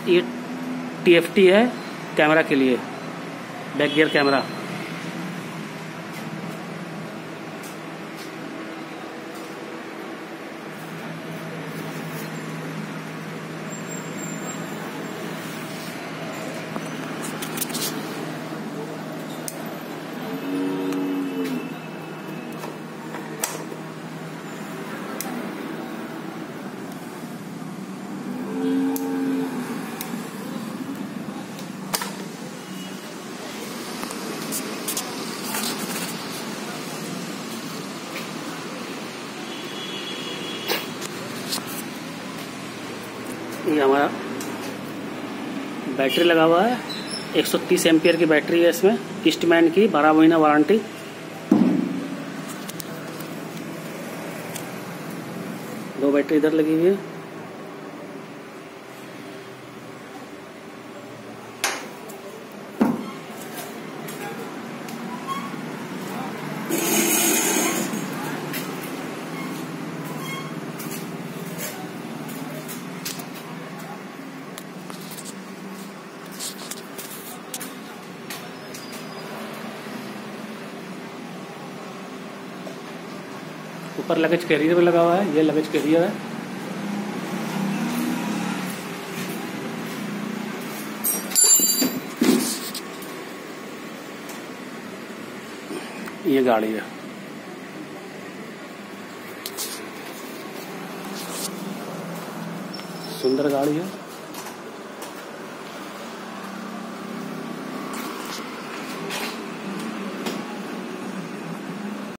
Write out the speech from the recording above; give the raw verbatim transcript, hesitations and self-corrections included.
ये T F T है camera के लिए, बैक गियर कैमरा। ये हमारा बैटरी लगा हुआ है, एक सौ तीस एम्पियर की बैटरी है इसमें, ईस्टमैन की, बारह महीना वारंटी। दो बैटरी इधर लगी हुई है। ऊपर लगेज कैरियर भी लगा हुआ है, ये लगेज कैरियर है। ये गाड़ी है, सुंदर गाड़ी है।